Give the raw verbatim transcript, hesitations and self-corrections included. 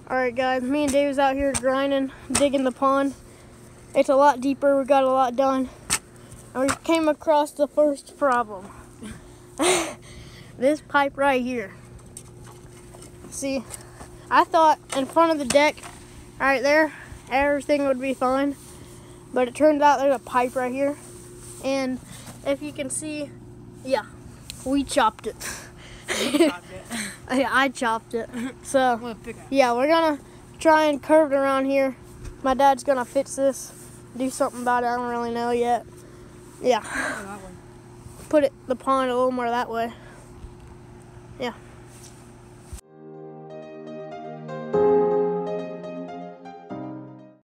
Alright guys, me and Dave was out here grinding, digging the pond. It's a lot deeper, we got a lot done. And we came across the first problem. This pipe right here. See, I thought in front of the deck, right there, everything would be fine. But it turns out there's a pipe right here. And if you can see, yeah, we chopped it. You chopped it. Yeah, I chopped it. So, yeah, we're gonna try and curve it around here. My dad's gonna fix this, do something about it. I don't really know yet. Yeah. Put it the pond a little more that way. Yeah.